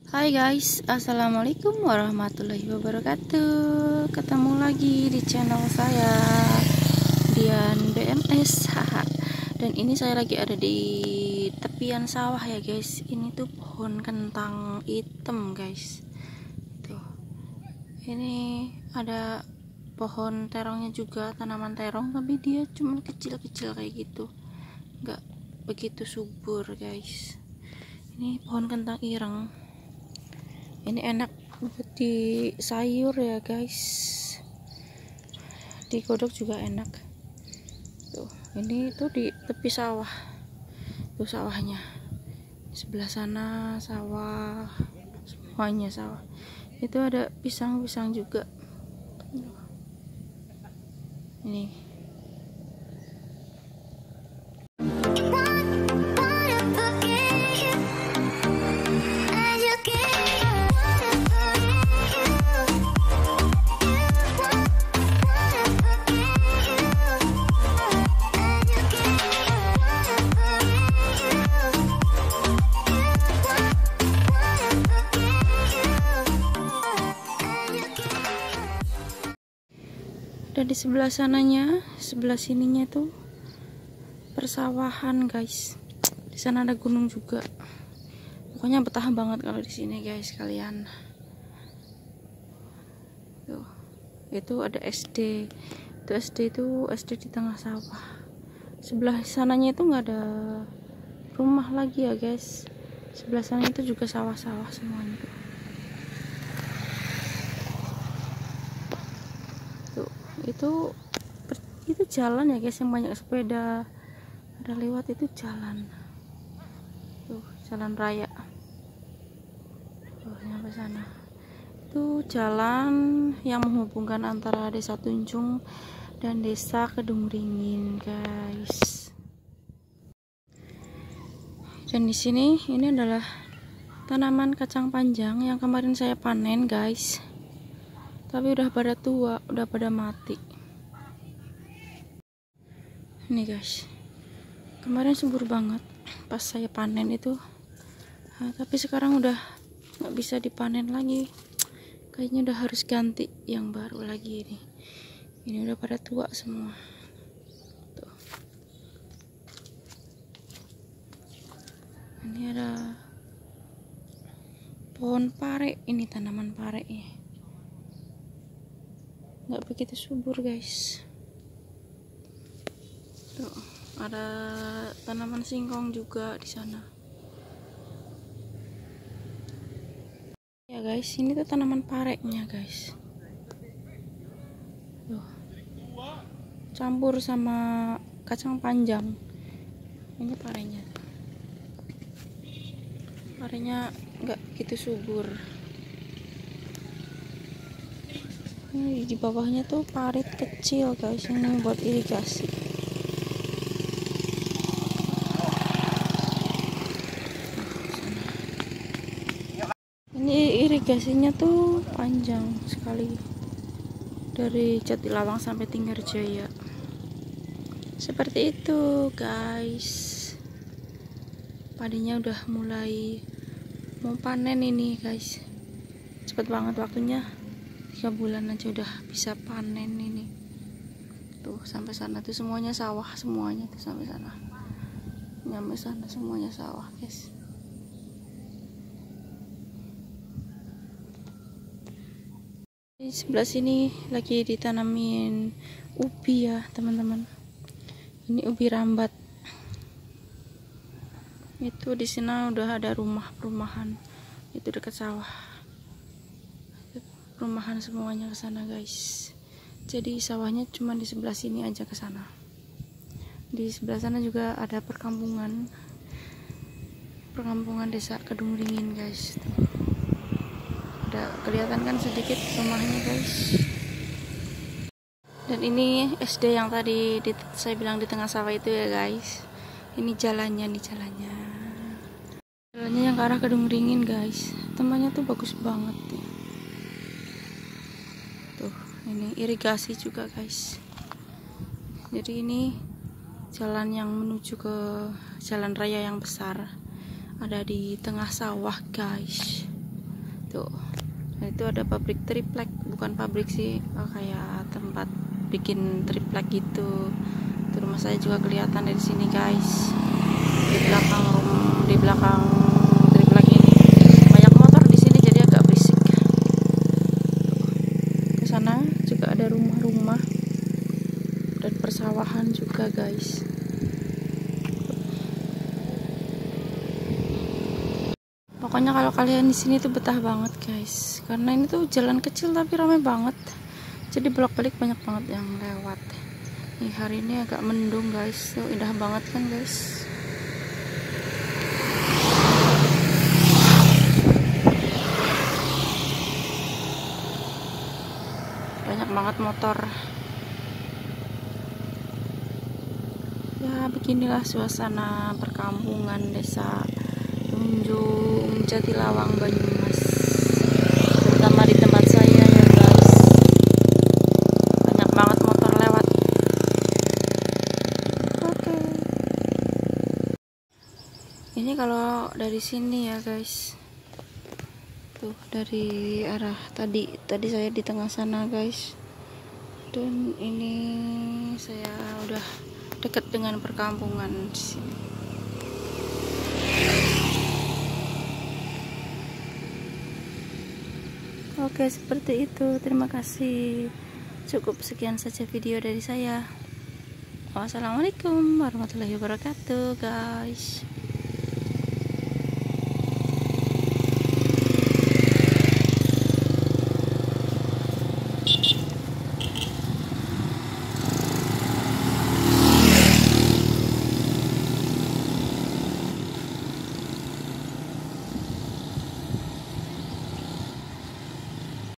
Hai guys, assalamualaikum warahmatullahi wabarakatuh. Ketemu lagi di channel saya, Dian BMS. Haha. Dan ini saya lagi ada di tepian sawah ya guys. Ini tuh pohon kentang hitam guys. Tuh, ini ada pohon terongnya juga, tanaman terong, tapi dia cuma kecil-kecil kayak gitu, nggak begitu subur guys. Ini pohon kentang ireng. Ini enak buat di sayur ya guys, digodok juga enak. Tuh, ini tuh di tepi sawah, tuh sawahnya. Sebelah sana sawah, semuanya sawah. Itu ada pisang-pisang juga. Ini dan di sebelah sananya, sebelah sininya tuh persawahan guys. Di sana ada gunung juga. Pokoknya betah banget kalau di sini guys kalian. Tuh, itu ada SD. Itu SD di tengah sawah. Sebelah sananya itu nggak ada rumah lagi ya guys. Sebelah sana itu juga sawah-sawah semuanya. Tuh, itu jalan ya guys, yang banyak sepeda ada lewat, itu jalan. Tuh, jalan raya. Tuh, nyampe sana. Itu jalan yang menghubungkan antara Desa Tunjung dan Desa Kedungringin guys. Dan di sini ini adalah tanaman kacang panjang yang kemarin saya panen guys, tapi udah pada tua, udah pada mati. Ini guys, kemarin subur banget pas saya panen itu, tapi sekarang udah nggak bisa dipanen lagi. Kayaknya udah harus ganti yang baru lagi. Ini udah pada tua semua. Tuh. Ini ada pohon pare, ini tanaman pare ya, nggak begitu subur guys. Tuh, ada tanaman singkong juga di sana. Ya guys, ini tuh tanaman parenya guys. Tuh, campur sama kacang panjang. Ini parenya. Parenya nggak gitu subur. Ini di bawahnya tuh parit kecil guys, ini buat irigasi. Ini irigasinya tuh panjang sekali, dari Jatilawang sampai Tinggarjaya. Seperti itu guys. Padinya udah mulai mau panen ini guys. Cepet banget waktunya, 3 bulan aja udah bisa panen ini. Tuh sampai sana tuh semuanya sawah, semuanya tuh sampai sana. Nyampe sana semuanya sawah guys. Di sebelah sini lagi ditanamin ubi ya teman-teman. Ini ubi rambat. Itu di sana udah ada rumah-rumahan. Itu dekat sawah. Rumahan semuanya ke sana guys. Jadi sawahnya cuma di sebelah sini aja ke sana. Di sebelah sana juga ada perkampungan. Perkampungan Desa Kedungringin guys. Udah kelihatan kan sedikit rumahnya guys. Dan ini SD yang tadi saya bilang di tengah sawah itu ya guys. Ini jalannya jalannya yang ke arah Kedungringin guys. Tempatnya tuh bagus banget ya. Tuh, ini irigasi juga guys. Jadi ini jalan yang menuju ke jalan raya yang besar, ada di tengah sawah guys. Tuh, nah, itu ada pabrik triplek, bukan pabrik sih, kayak tempat bikin triplek gitu. Tuh, rumah saya juga kelihatan dari sini guys. Di belakang triplek ini banyak motor di sini, jadi agak berisik. Ke sana juga ada rumah-rumah dan persawahan juga guys. Pokoknya kalau kalian di sini tuh betah banget guys, karena ini tuh jalan kecil tapi ramai banget, jadi bolak-balik banyak banget yang lewat. Nih hari ini agak mendung guys, tuh indah banget kan guys. Banyak banget motor. Ya beginilah suasana perkampungan desa Tunjung Jatilawang Banyumas, terutama di tempat saya ya guys. Banyak banget motor lewat. Oke. Ini kalau dari sini ya guys. Tuh dari arah tadi saya di tengah sana guys. Dan ini saya udah dekat dengan perkampungan di sini. Oke, seperti itu. Terima kasih. Cukup sekian saja video dari saya. Wassalamualaikum warahmatullahi wabarakatuh, guys.